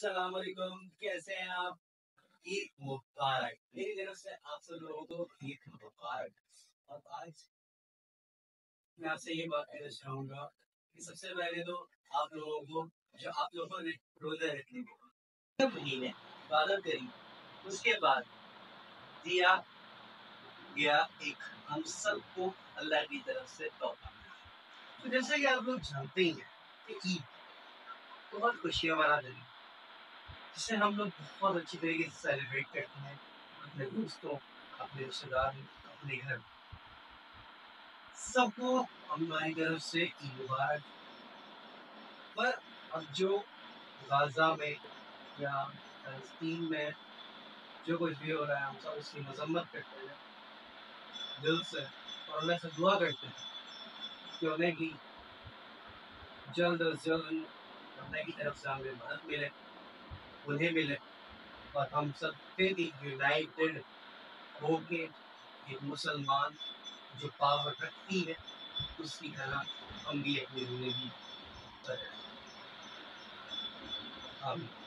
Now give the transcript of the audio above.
السلام علیکم، کیسے ہیں آپ؟ عید مبارک میری طرف سے آپ سب لوگوں کو عید مبارک۔ اور آج میں آپ سے یہ بات کہنا چاہوں گا کہ سب سے پہلے تو آپ لوگوں کو جو آپ لوگوں نے روزے رکھنے کے مہینے عبادت کری، اس کے بعد دیا گیا ایک ہم سب کو اللہ کی طرف سے تحفہ۔ تو جیسا کہ آپ لوگ جانتے ہی ہیں کہ عید بہت خوشیوں والا دن ہے، جسے ہم لوگ بہت اچھی طریقے سے سیلیبریٹ کرتے ہیں اپنے دوستوں، اپنے رشتے داروں، اپنے گھر سب کو ہماری طرف سے عید مبارک۔ پر اب جو غزہ میں یا فلسطین میں جو کچھ بھی ہو رہا ہے، ہم سب اس کی مذمت کرتے ہیں دل سے، اور اللہ سے دعا کرتے ہیں کہ انہیں بھی جلد از جلد اللہ کی طرف سے ہمیں مدد ملے، انہیں ملے، اور ہم سب پھر ایک یونائٹڈ ہو کے ایک مسلمان جو پاور رکھتی ہے اس کی طرح ہم بھی اپنی زندگی بدلیں۔ آمین۔